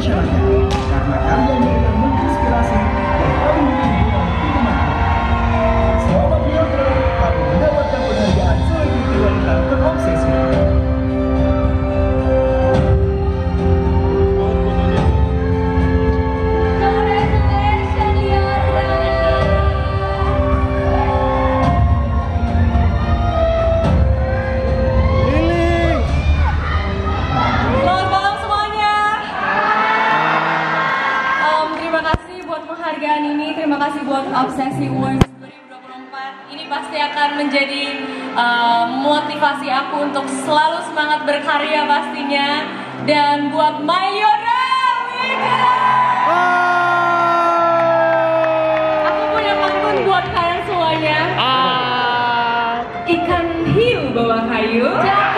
masyarakat karena karyanya yang menginspirasi dan paling dikenal di teman-teman. Selamat Bianca, kamu mendapatkan penghargaan selebriti wanita terobsesi. Penghargaan ini, terima kasih buat Obsesi Awards 2024. Ini pasti akan menjadi motivasi aku untuk selalu semangat berkarya pastinya. Dan buat Mayora Wika, aku punya pantun buat kalian semuanya. Ikan hiu bawa kayu.